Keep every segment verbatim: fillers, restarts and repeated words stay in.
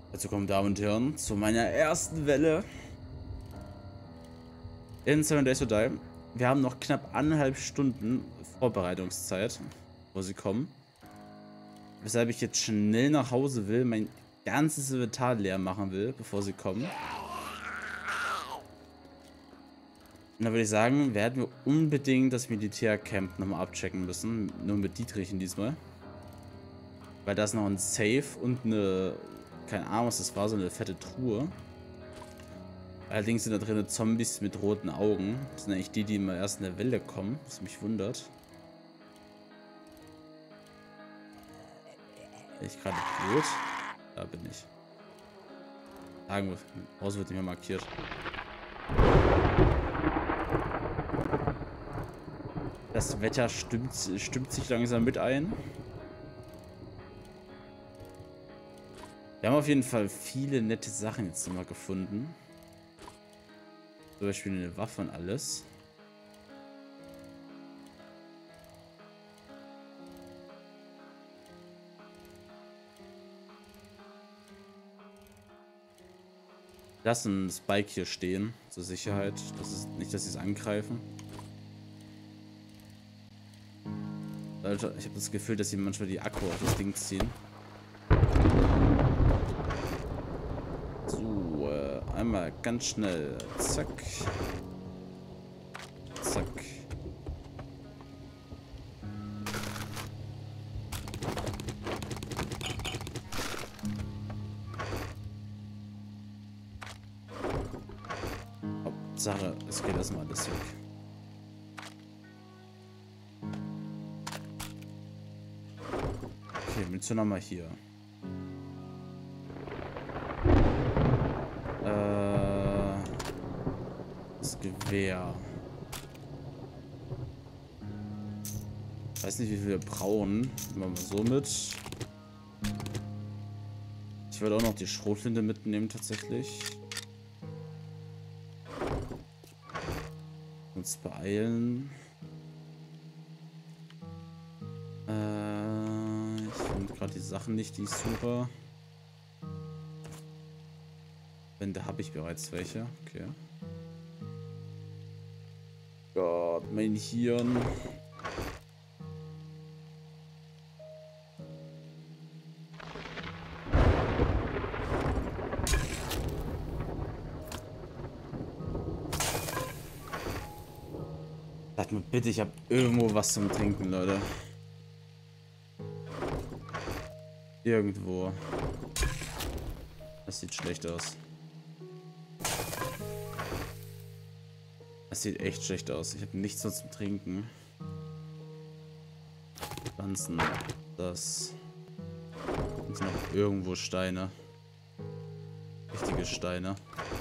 Dazu kommen Damen und Herren zu meiner ersten Welle in Seven Days to Die. Wir haben noch knapp anderthalb Stunden Vorbereitungszeit, wo sie kommen. Weshalb ich jetzt schnell nach Hause will, mein ganzes Inventar leer machen will, bevor sie kommen. Und da würde ich sagen, werden wir unbedingt das Militärcamp nochmal abchecken müssen. Nur mit Dietrichen diesmal. Weil da ist noch ein Safe und eine, keine Ahnung was das war, so eine fette Truhe. Allerdings sind da drin Zombies mit roten Augen. Das sind eigentlich die, die immer erst in der Welle kommen, was mich wundert. Bin ich gerade blöd? Da bin ich. Sagen wir, Haus wird nicht mehr markiert. Das Wetter stimmt, stimmt sich langsam mit ein. Wir haben auf jeden Fall viele nette Sachen jetzt nochmal gefunden. Zum Beispiel eine Waffe und alles. Lassen ein Spike hier stehen, zur Sicherheit. Das ist nicht, dass sie es angreifen. Alter, ich habe das Gefühl, dass sie manchmal die Akku auf das Ding ziehen. So, äh, einmal ganz schnell. Zack. Zack. Hauptsache, es geht erstmal alles weg. Okay, Munition haben wir hier. Äh, das Gewehr. Ich weiß nicht, wie viel wir brauchen. Nehmen wir mal so mit. Ich würde auch noch die Schrotflinte mitnehmen, tatsächlich. Uns beeilen. Äh, ich finde gerade die Sachen nicht, die ich suche. Wenn, da habe ich bereits welche. Okay. Gott, mein Hirn. Sag mir bitte, ich habe irgendwo was zum Trinken, Leute. Irgendwo. Das sieht schlecht aus. Das sieht echt schlecht aus. Ich habe nichts mehr zum Trinken. Pflanzen. Das. Und sind noch irgendwo Steine. Richtige Steine.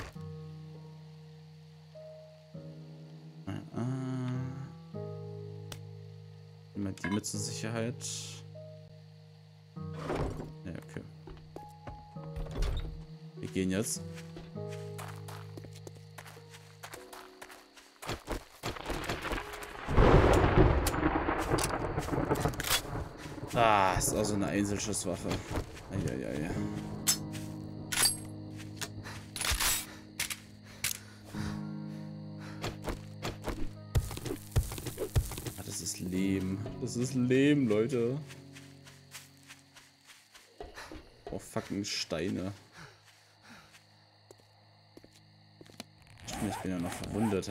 Immer die mit zur Sicherheit. Ja, okay. Wir gehen jetzt. Ah, ist also eine Einzelschusswaffe. Eieiei. Ah, das ist Lehm. Das ist Lehm, Leute. Oh, fucking Steine. Ich bin ja noch verwundet.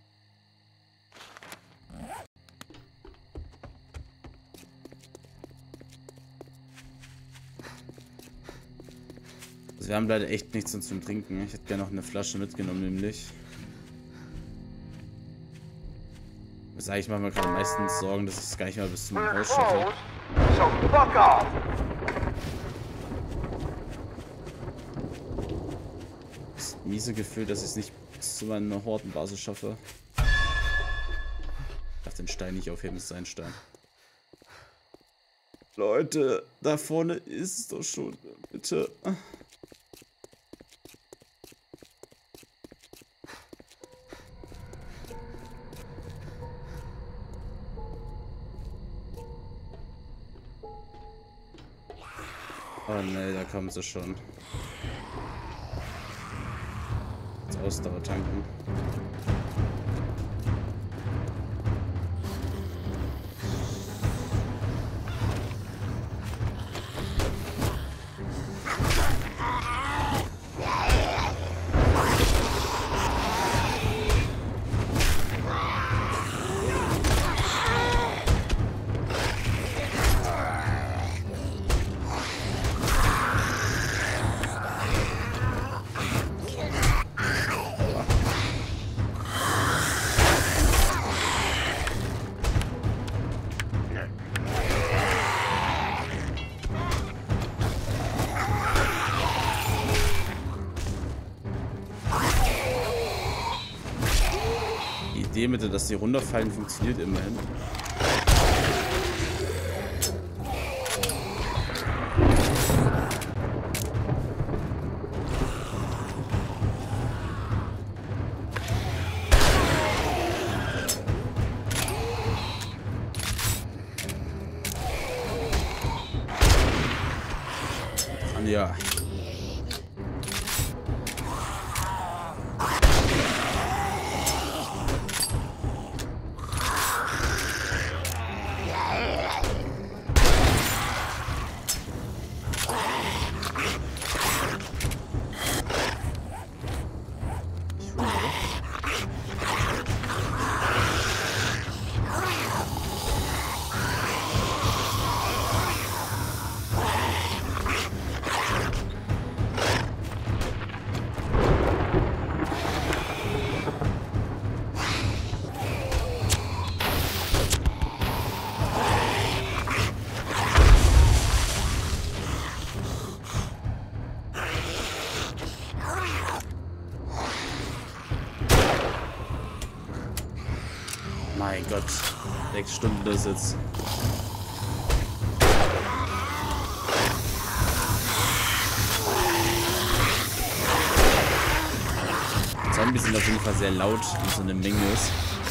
Also wir haben leider echt nichts zum Trinken. Ich hätte gerne noch eine Flasche mitgenommen, nämlich. Ich sage, ich mache mir gerade meistens Sorgen, dass ich es gar nicht mal bis zum Haus schaffe. Das miese Gefühl, dass ich es nicht bis zu meiner Hortenbasis schaffe. Ich darf den Stein nicht aufheben, es ist ein Stein. Leute, da vorne ist es doch schon. Bitte. Oh ne, da kommen sie schon. Jetzt Ausdauer tanken. Die Idee mit, dass die runterfallen, funktioniert immerhin. Ja. Mein Gott, sechs Stunden das jetzt. Zombies sind auf jeden Fall sehr laut, wie so eine Menge ist.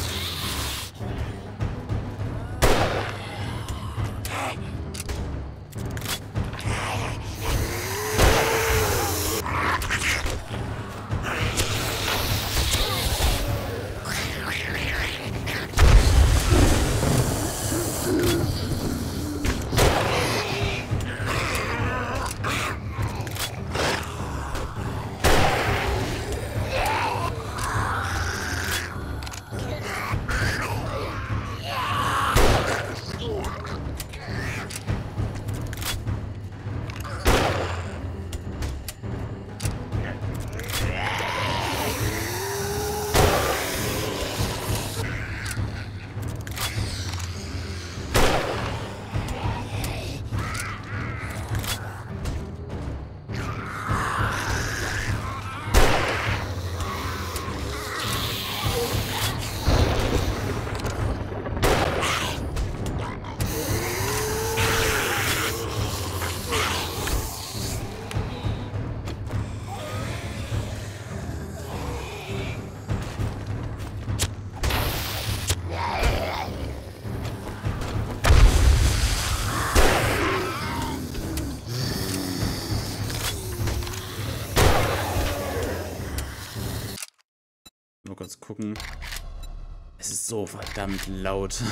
Mal kurz gucken. Es ist so verdammt laut.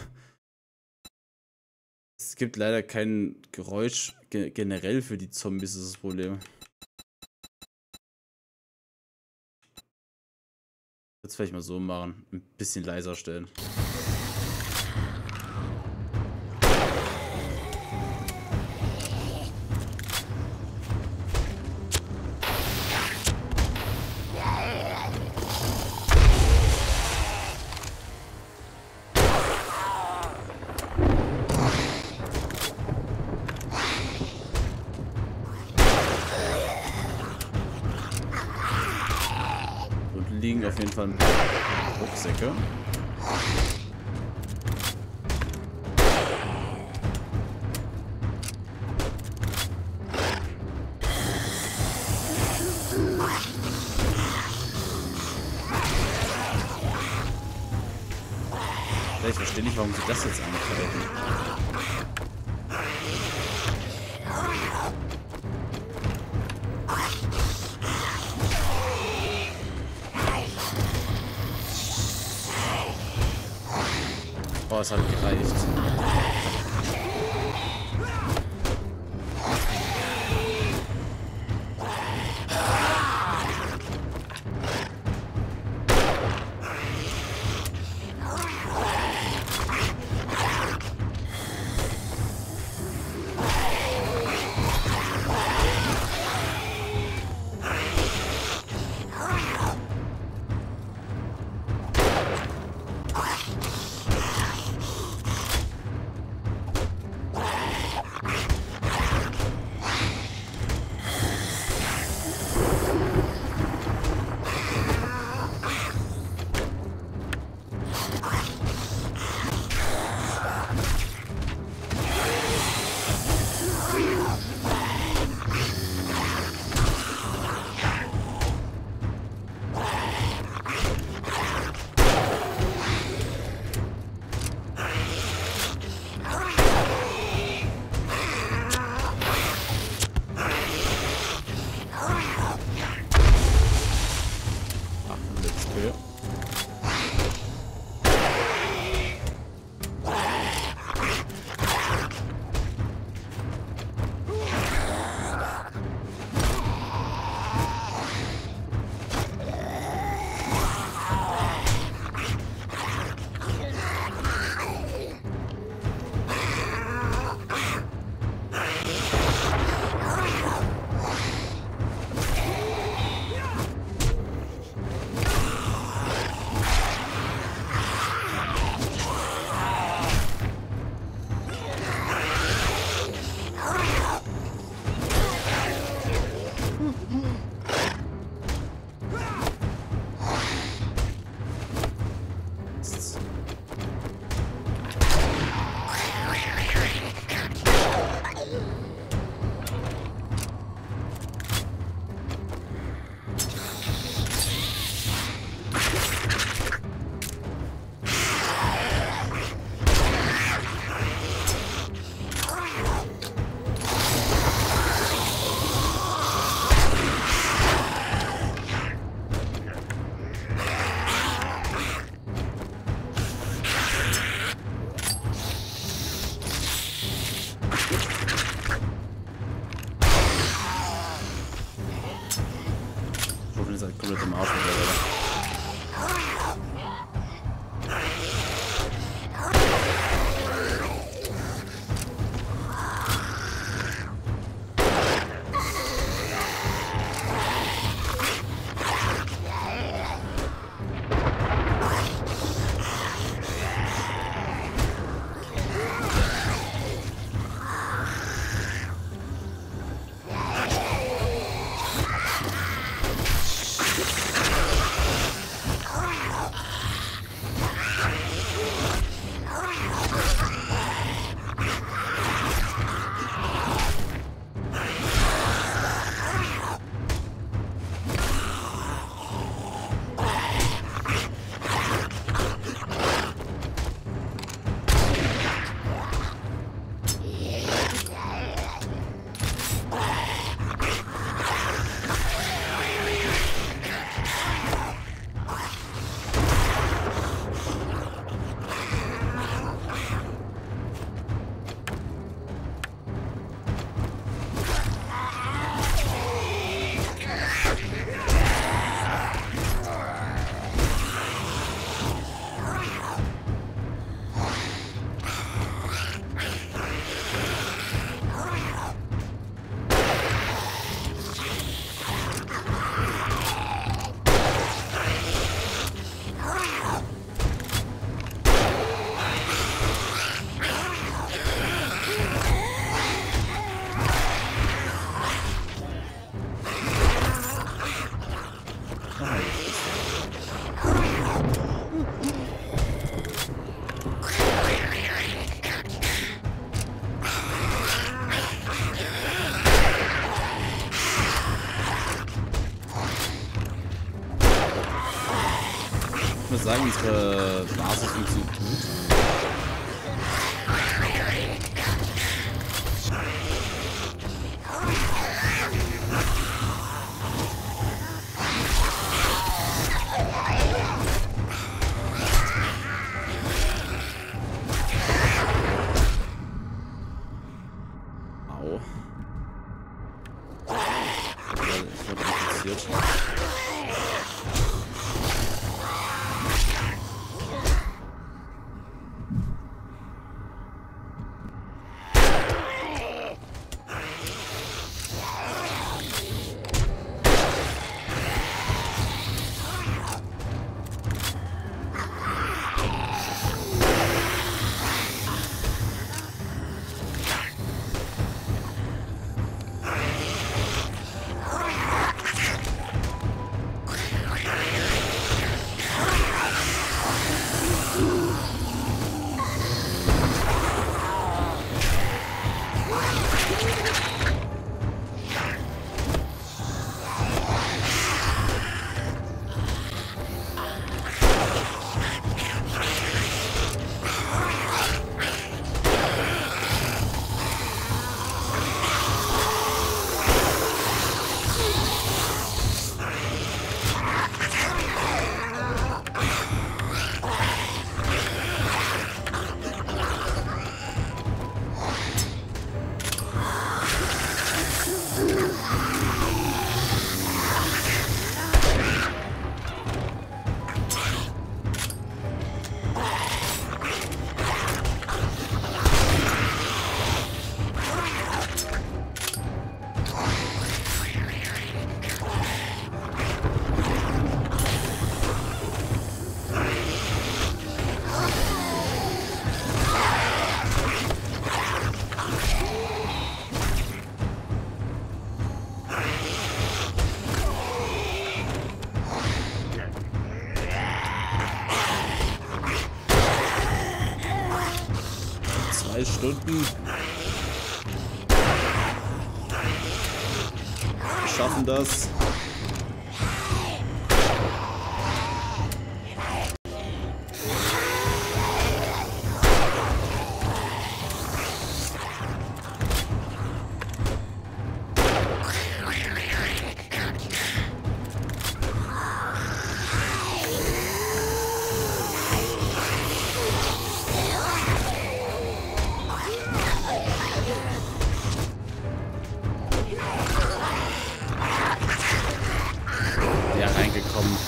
Es gibt leider kein Geräusch ge generell für die Zombies, ist das Problem. Jetzt vielleicht mal so machen. Ein bisschen leiser stellen. Liegen auf jeden Fall ein paar Rucksäcke. Ich verstehe nicht, warum sie das jetzt angreifen. Oh, es hat gereicht. Komplett im Arsch mittlerweile. Ich muss sagen, unsere Basis funktioniert gut. passiert. Zwei Stunden. Wir schaffen das. Reingekommen.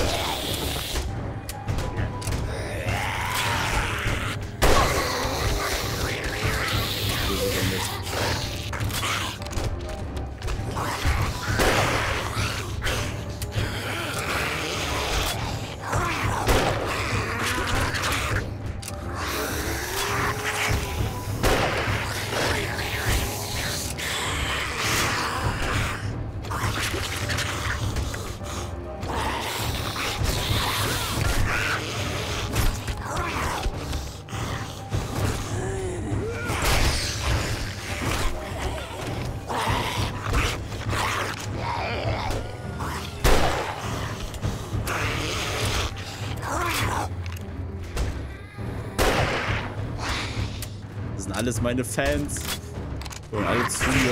Das sind alles meine Fans. Und alle zu mir.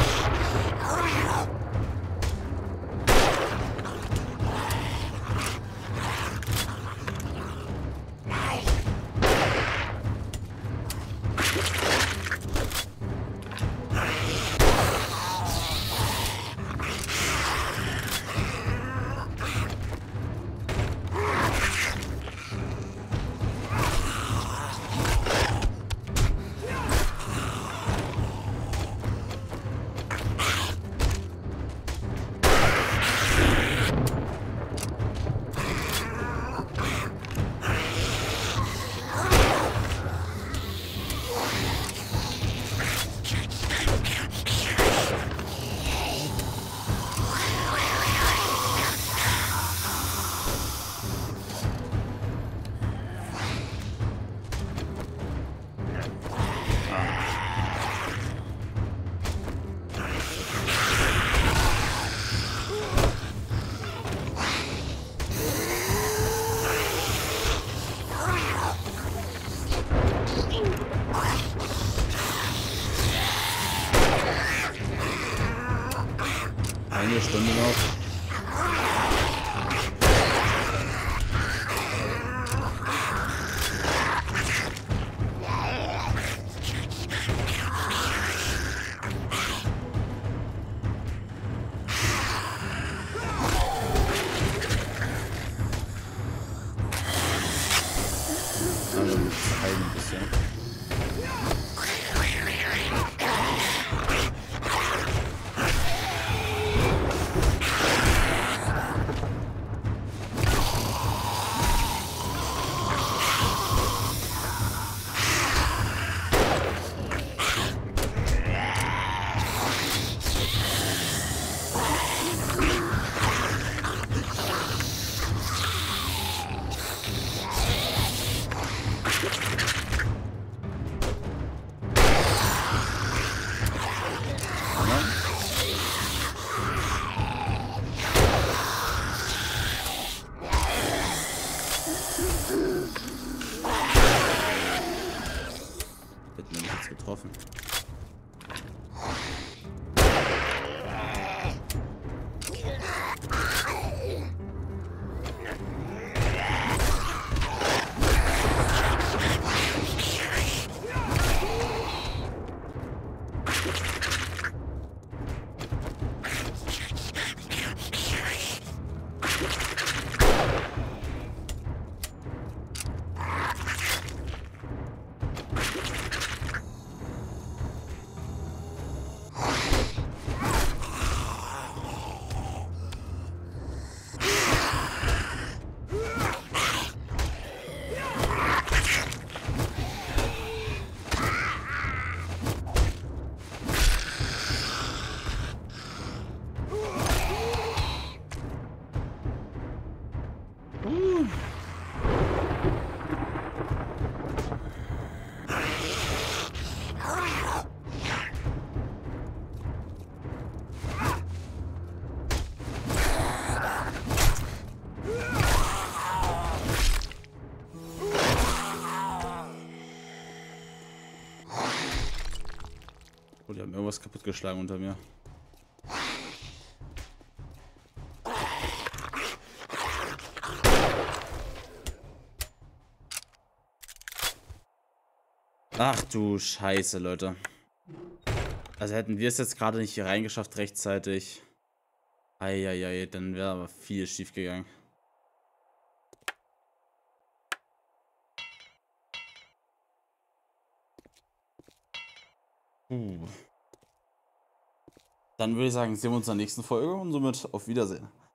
Eine Stunde noch. Oh, die haben irgendwas kaputtgeschlagen unter mir. Ach du Scheiße, Leute. Also hätten wir es jetzt gerade nicht hier reingeschafft rechtzeitig. Eieiei, dann wäre aber viel schief gegangen. Uh. Dann würde ich sagen, sehen wir uns in der nächsten Folge und somit auf Wiedersehen.